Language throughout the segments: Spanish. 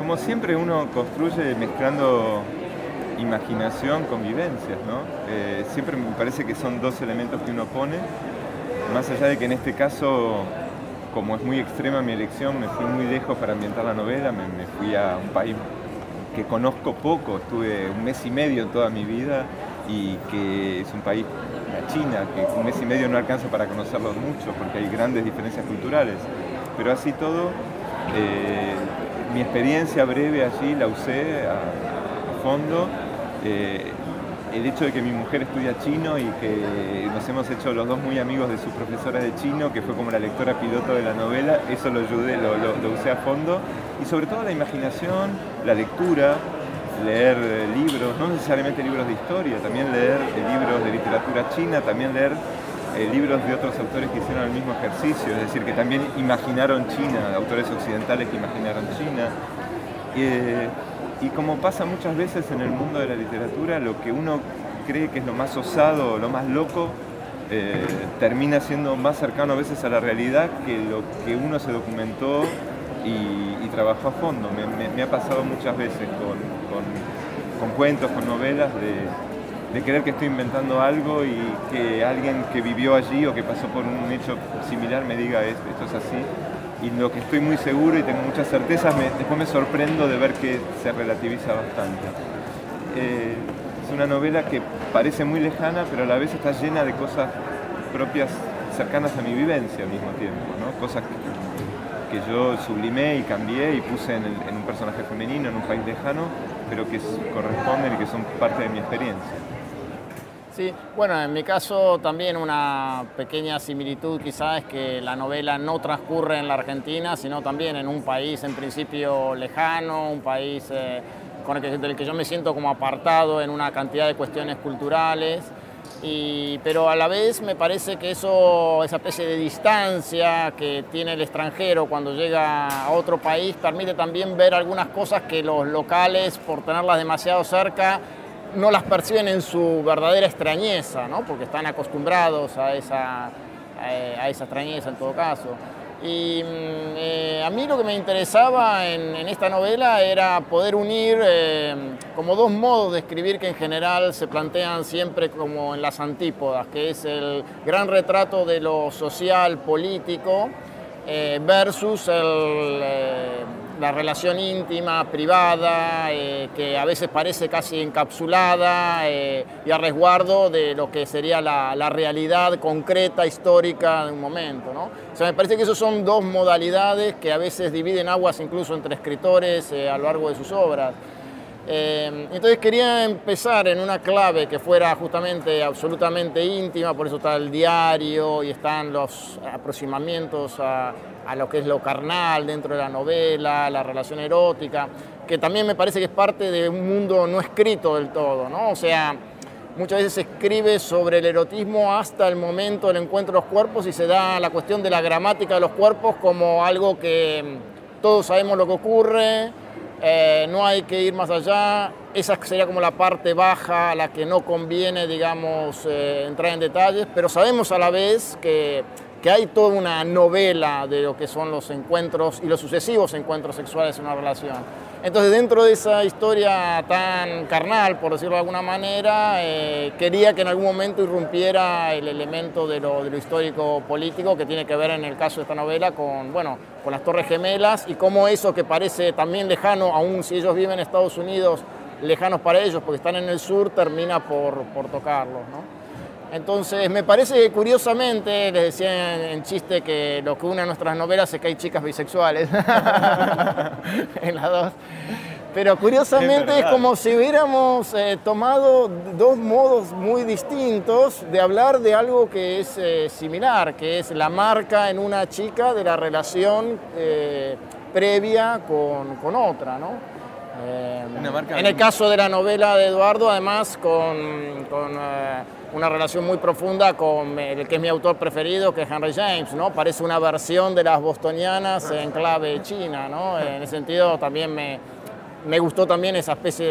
Como siempre uno construye mezclando imaginación con vivencias, ¿no? Siempre me parece que son dos elementos que uno pone, más allá de que en este caso, como es muy extrema mi elección, me fui muy lejos para ambientar la novela, me fui a un país que conozco poco, estuve un mes y medio en toda mi vida y que es un país, la China, que un mes y medio no alcanza para conocerlo mucho porque hay grandes diferencias culturales, pero así todo, mi experiencia breve allí la usé a fondo. El hecho de que mi mujer estudia chino y que nos hemos hecho los dos muy amigos de sus profesoras de chino, que fue como la lectora piloto de la novela, eso lo usé a fondo. Y sobre todo la imaginación, la lectura, leer libros, no necesariamente libros de historia, también leer libros de literatura china, también leer libros de otros autores que hicieron el mismo ejercicio, es decir, que también imaginaron China, autores occidentales que imaginaron China. Y como pasa muchas veces en el mundo de la literatura, lo que uno cree que es lo más osado, lo más loco, termina siendo más cercano a veces a la realidad que lo que uno se documentó y trabajó a fondo. Me ha pasado muchas veces con cuentos, con novelas, de creer que estoy inventando algo y que alguien que vivió allí o que pasó por un hecho similar me diga esto es así. Y lo que estoy muy seguro y tengo muchas certezas, después me sorprendo de ver que se relativiza bastante. Es una novela que parece muy lejana, pero a la vez está llena de cosas propias, cercanas a mi vivencia al mismo tiempo, ¿no? Cosas que yo sublimé y cambié y puse en un personaje femenino, en un país lejano, pero que corresponden y que son parte de mi experiencia. Sí, bueno, en mi caso también una pequeña similitud quizás es que la novela no transcurre en la Argentina, sino también en un país en principio lejano, un país del que yo me siento como apartado en una cantidad de cuestiones culturales, pero a la vez me parece que esa especie de distancia que tiene el extranjero cuando llega a otro país permite también ver algunas cosas que los locales, por tenerlas demasiado cerca, no las perciben en su verdadera extrañeza, ¿no? Porque están acostumbrados a esa extrañeza en todo caso. Y a mí lo que me interesaba en esta novela era poder unir como dos modos de escribir que en general se plantean siempre como en las antípodas, que es el gran retrato de lo social, político, versus la relación íntima, privada, que a veces parece casi encapsulada y a resguardo de lo que sería la realidad concreta, histórica de un momento, ¿no? O sea, me parece que esos son dos modalidades que a veces dividen aguas incluso entre escritores a lo largo de sus obras. Entonces quería empezar en una clave que fuera justamente absolutamente íntima, por eso está el diario y están los aproximamientos a lo que es lo carnal dentro de la novela, la relación erótica, que también me parece que es parte de un mundo no escrito del todo, ¿no? O sea, muchas veces se escribe sobre el erotismo hasta el momento del encuentro de los cuerpos y se da la cuestión de la gramática de los cuerpos como algo que todos sabemos lo que ocurre, no hay que ir más allá. Esa sería como la parte baja, a la que no conviene, digamos, entrar en detalles, pero sabemos a la vez que hay toda una novela de lo que son los encuentros y los sucesivos encuentros sexuales en una relación. Entonces, dentro de esa historia tan carnal, por decirlo de alguna manera, quería que en algún momento irrumpiera el elemento de lo histórico-político que tiene que ver en el caso de esta novela con las Torres Gemelas y cómo eso que parece también lejano, aun si ellos viven en Estados Unidos, lejanos para ellos porque están en el sur, termina por tocarlos, ¿no? Entonces, me parece que curiosamente, les decía en chiste que lo que une a nuestras novelas es que hay chicas bisexuales en las dos. Pero curiosamente es como si hubiéramos tomado dos modos muy distintos de hablar de algo que es similar, que es la marca en una chica de la relación previa con otra, ¿no? En el caso de la novela de Eduardo, además, con una relación muy profunda con el que es mi autor preferido, que es Henry James, ¿no? Parece una versión de las bostonianas en clave china, ¿no? En ese sentido también me gustó también esa especie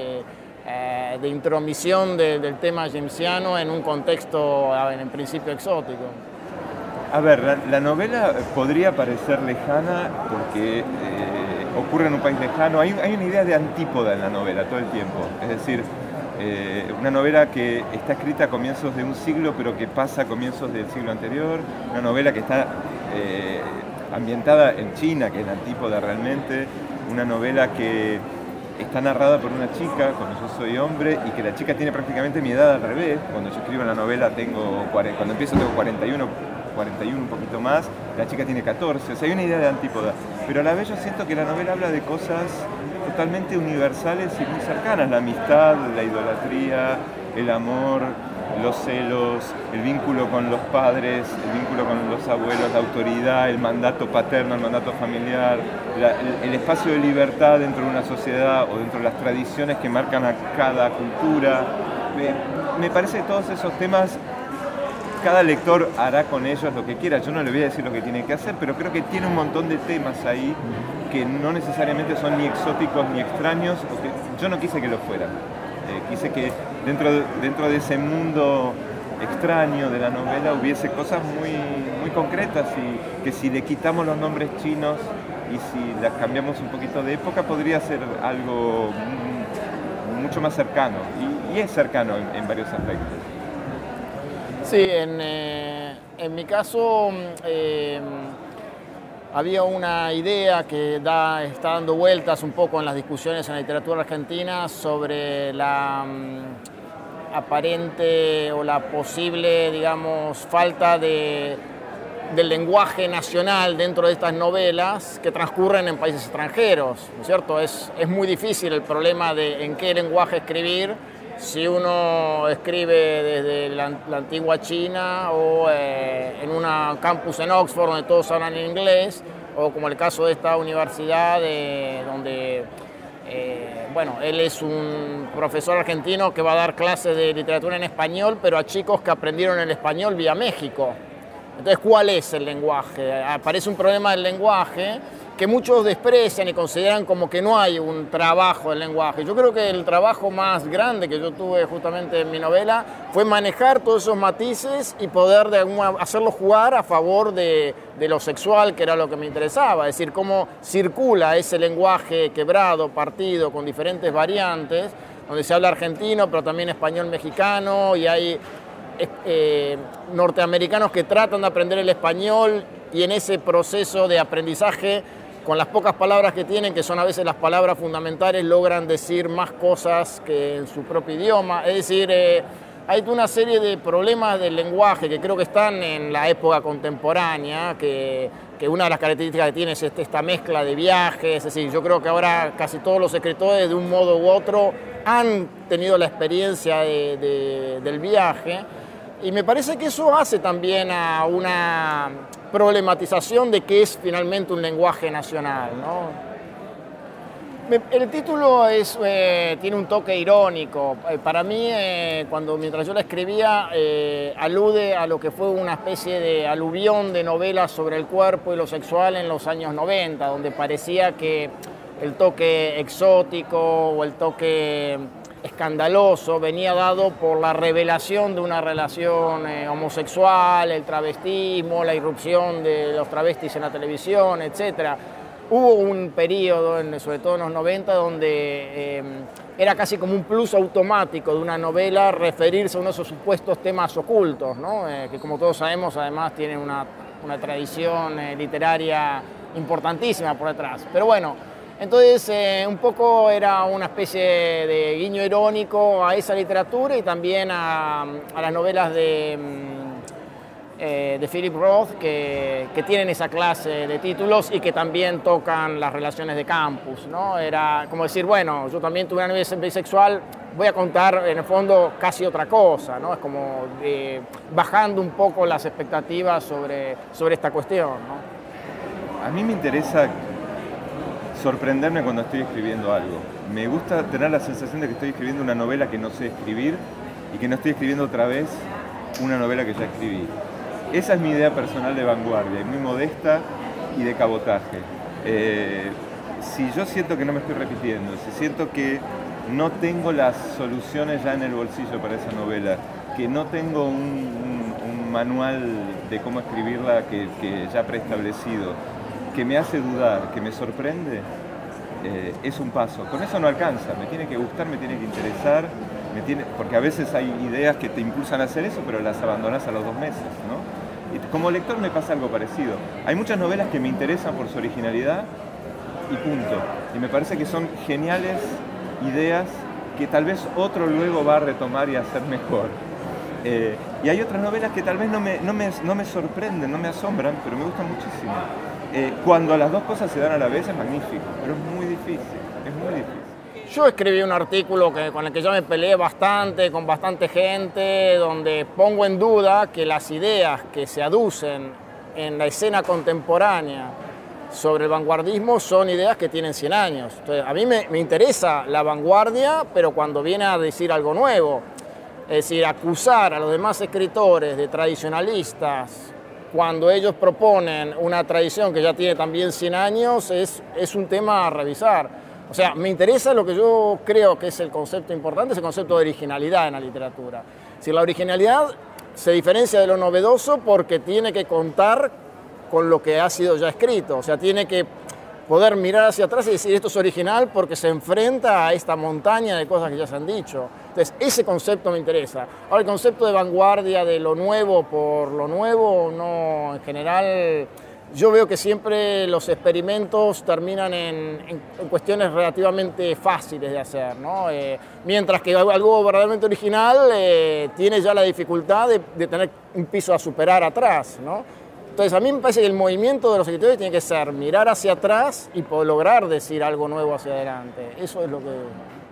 de intromisión del tema jamesiano en un contexto en principio exótico. A ver, la novela podría parecer lejana porque ocurre en un país lejano. Hay una idea de antípoda en la novela todo el tiempo, es decir, una novela que está escrita a comienzos de un siglo, pero que pasa a comienzos del siglo anterior, una novela que está ambientada en China, que es la antípoda realmente, una novela que está narrada por una chica, cuando yo soy hombre, y que la chica tiene prácticamente mi edad al revés. Cuando yo escribo la novela cuando empiezo tengo 41 un poquito más, la chica tiene 14, o sea, hay una idea de antípoda. Pero a la vez yo siento que la novela habla de cosas totalmente universales y muy cercanas, la amistad, la idolatría, el amor, los celos, el vínculo con los padres, el vínculo con los abuelos, la autoridad, el mandato paterno, el mandato familiar, el espacio de libertad dentro de una sociedad o dentro de las tradiciones que marcan a cada cultura. Me parece que todos esos temas, cada lector hará con ellos lo que quiera. Yo no le voy a decir lo que tiene que hacer, pero creo que tiene un montón de temas ahí que no necesariamente son ni exóticos ni extraños, o que yo no quise que lo fueran. Quise que dentro de ese mundo extraño de la novela hubiese cosas muy concretas, y que si le quitamos los nombres chinos y si las cambiamos un poquito de época, podría ser algo mucho más cercano, y es cercano en varios aspectos. Sí, en mi caso había una idea que está dando vueltas un poco en las discusiones en la literatura argentina sobre la aparente o la posible, digamos, falta del lenguaje nacional dentro de estas novelas que transcurren en países extranjeros, ¿no es cierto? Es muy difícil el problema de en qué lenguaje escribir, si uno escribe desde la antigua China o en un campus en Oxford donde todos hablan inglés, o como el caso de esta universidad donde bueno, él es un profesor argentino que va a dar clases de literatura en español, pero a chicos que aprendieron el español vía México. Entonces, ¿cuál es el lenguaje? Aparece un problema del lenguaje que muchos desprecian y consideran como que no hay un trabajo del lenguaje. Yo creo que el trabajo más grande que yo tuve justamente en mi novela fue manejar todos esos matices y poder hacerlo jugar a favor de lo sexual, que era lo que me interesaba. Es decir, cómo circula ese lenguaje quebrado, partido, con diferentes variantes, donde se habla argentino, pero también español mexicano, y hay norteamericanos que tratan de aprender el español, y en ese proceso de aprendizaje, con las pocas palabras que tienen, que son a veces las palabras fundamentales, logran decir más cosas que en su propio idioma. Es decir, hay una serie de problemas del lenguaje que creo que están en la época contemporánea, que una de las características que tiene es esta mezcla de viajes. Es decir, yo creo que ahora casi todos los escritores, de un modo u otro, han tenido la experiencia del viaje, y me parece que eso hace también a una problematización de qué es finalmente un lenguaje nacional, ¿no? El título tiene un toque irónico. Para mí, mientras yo la escribía, alude a lo que fue una especie de aluvión de novelas sobre el cuerpo y lo sexual en los años 90, donde parecía que el toque exótico o el toque escandaloso venía dado por la revelación de una relación homosexual, el travestismo, la irrupción de los travestis en la televisión, etc. Hubo un periodo, sobre todo en los 90, donde era casi como un plus automático de una novela referirse a uno de esos supuestos temas ocultos, ¿no? Que, como todos sabemos, además tienen una tradición literaria importantísima por detrás. Pero bueno, entonces un poco era una especie de guiño irónico a esa literatura, y también a las novelas de Philip Roth, que tienen esa clase de títulos y que también tocan las relaciones de campus, ¿no? Era como decir, bueno, yo también tuve una novela bisexual, voy a contar en el fondo casi otra cosa, ¿no? Es como bajando un poco las expectativas sobre esta cuestión, ¿no? A mí me interesa sorprenderme cuando estoy escribiendo algo. Me gusta tener la sensación de que estoy escribiendo una novela que no sé escribir, y que no estoy escribiendo otra vez una novela que ya escribí. Esa es mi idea personal de vanguardia, y muy modesta y de cabotaje. Si yo siento que no me estoy repitiendo, si siento que no tengo las soluciones ya en el bolsillo para esa novela, que no tengo un manual de cómo escribirla que ya preestablecido, que me hace dudar, que me sorprende, es un paso. Con eso no alcanza, me tiene que gustar, me tiene que interesar, porque a veces hay ideas que te impulsan a hacer eso, pero las abandonás a los 2 meses, ¿no? Y como lector me pasa algo parecido. Hay muchas novelas que me interesan por su originalidad y punto. Y me parece que son geniales ideas que tal vez otro luego va a retomar y a hacer mejor. Y hay otras novelas que tal vez no me sorprenden, no me asombran, pero me gustan muchísimo. Cuando las dos cosas se dan a la vez es magnífico, pero es muy difícil, es muy difícil. Yo escribí un artículo con el que yo me peleé bastante, con bastante gente, donde pongo en duda que las ideas que se aducen en la escena contemporánea sobre el vanguardismo son ideas que tienen 100 años. Entonces, a mí me interesa la vanguardia, pero cuando viene a decir algo nuevo. Es decir, acusar a los demás escritores de tradicionalistas cuando ellos proponen una tradición que ya tiene también 100 años es un tema a revisar. O sea, me interesa lo que yo creo que es el concepto importante, es el concepto de originalidad en la literatura. Es decir, la originalidad se diferencia de lo novedoso porque tiene que contar con lo que ha sido ya escrito. O sea, tiene que poder mirar hacia atrás y decir esto es original porque se enfrenta a esta montaña de cosas que ya se han dicho. Entonces, ese concepto me interesa. Ahora, el concepto de vanguardia, de lo nuevo por lo nuevo, no, en general, yo veo que siempre los experimentos terminan en cuestiones relativamente fáciles de hacer, ¿no? Mientras que algo verdaderamente original tiene ya la dificultad de tener un piso a superar atrás, ¿no? Entonces, a mí me parece que el movimiento de los escritores tiene que ser mirar hacia atrás y poder lograr decir algo nuevo hacia adelante. Eso es lo que